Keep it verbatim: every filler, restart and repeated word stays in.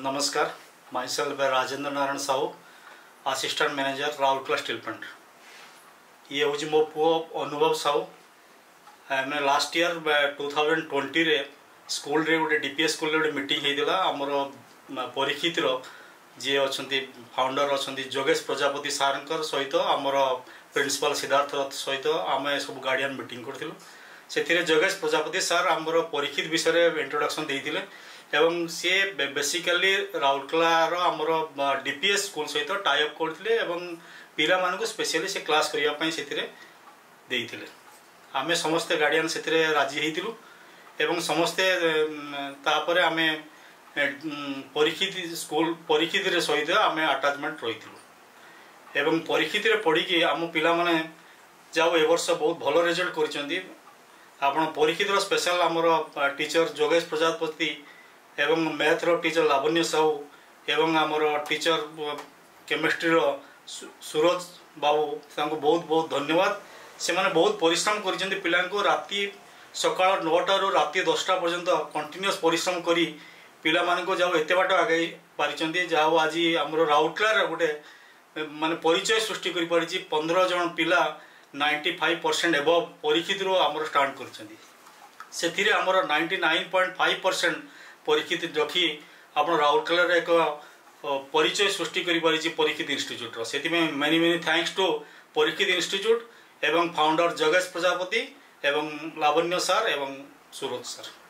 नमस्कार, myself Rajendra Narayan Sahu, assistant manager Rourkela steel plant. ये हूँ मो पुओ अनुभव साहू। मैंने last year two thousand twenty रे स्कूल रे गोटे डीपीएस स्कूल रे गोटे मीटिंग होता आमर परीक्षित जी अच्छा फाउंडर अच्छा जोगेश प्रजापति सार सहित आमर प्रिंसिपल सिद्धार्थ रथ सहित आम सब गार्डियन मीटिंग करूँ। से जोगेश प्रजापति सार आमर परीक्षित विषय इंट्रोडक्शन देते एवं सी बेसिकली राउरकेलार आमर डीपीएस स्कूल सहित टाई अप करते पिला मानक स्पेशली से क्लास करने से आमे समस्ते गार्डियन से राजी होइतिलु एवं समस्ते तापर आमे परीक्षित स्कूल परीक्षित सहित आमे अटैचमेंट रही एवं परीक्षित पढ़ी कि आम पिला माने जाओ ए वर्ष बहुत भल रिजल्ट करिसेंती। आपण परीक्षित स्पेशल आमर टीचर जोगेश प्रजापति एवं मैथ रो टीचर लावण्य साहू एवं आमर टीचर केमिस्ट्री रो सूरज बाबू तांको बहुत बहुत धन्यवाद। से माने बहुत परिश्रम करिसेंती पिला को राति सकाळ नौटा रु राति दसटा पर्यंत कंटिन्यूअस परिश्रम करी पिला मान को जाओ एते बाट आगे पारिसेंती। जाओ आज आमर राउरकेला गोटे माने परिचय सृष्टि करि पारिछि। पंद्रह जन पिला ninety five percent above Parikshit रो आमर स्टार्ट करिसेंती। सेथिरे आमर ninety nine point five percent Parikshit रखी आप राउरकेला एक परिचय सृष्टि करि पारिछि परीक्षित इंस्टीट्यूट रो। सेति में many many thanks to Parikshit institute एवं फाउंडर जोगेश प्रजापति एवं लावण्य सार एवं सूरज सर।